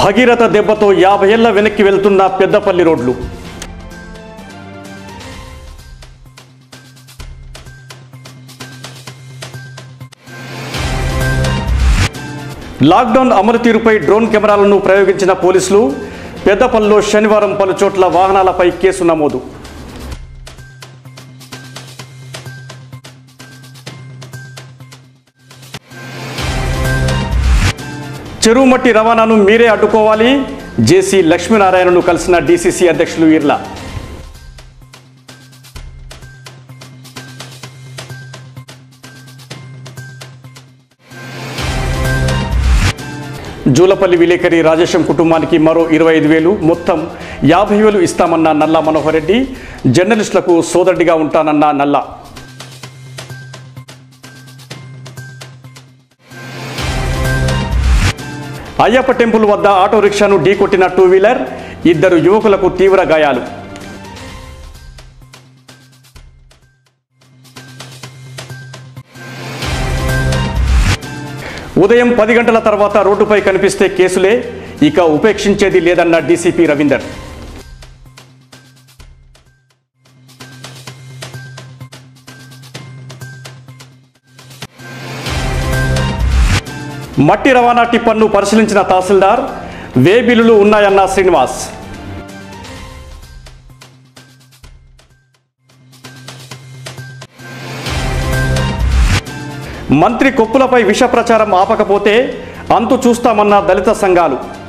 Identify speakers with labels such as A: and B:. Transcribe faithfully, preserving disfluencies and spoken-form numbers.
A: భగీరథ దెబ్బతో యాభై ఏళ్ల వెనక్కి వెళ్తున్న పెద్దపల్లి రోడ్లు. లాక్డౌన్ అమలు తీరుపై డ్రోన్ కెమెరాలను ప్రయోగించిన పోలీసులు. పెద్దపల్లిలో శనివారం పలు చోట్ల వాహనాలపై కేసు నమోదు. చెరువు మట్టి రవాణాను మీరే అడ్డుకోవాలి. జేసీ లక్ష్మీనారాయణను కలిసిన డీసీసీ అధ్యక్షులు ఈర్ల. జూలపల్లి విలేకరి రాజేశం కుటుంబానికి మరో ఇరవై ఐదు వేలు మొత్తం యాభై వేలు ఇస్తామన్న నల్లా మనోహర్ రెడ్డి. జర్నలిస్టులకు సోదరుడిగా ఉంటానన్న నల్లా. అయ్యప్ప టెంపుల్ వద్ద ఆటో రిక్షాను ఢీకొట్టిన టూ వీలర్. ఇద్దరు యువకులకు తీవ్ర గాయాలు. ఉదయం పది గంటల తర్వాత రోడ్డుపై కనిపిస్తే కేసులే, ఇక ఉపేక్షించేది లేదన్న డీసీపీ రవీందర్. మట్టి రవాణా టిప్పర్ను పరిశీలించిన తహసీల్దార్. వే బిల్లులు ఉన్నాయన్న శ్రీనివాస్. మంత్రి కొప్పులపై విష ప్రచారం ఆపకపోతే అంతు చూస్తామన్న దళిత సంఘాలు.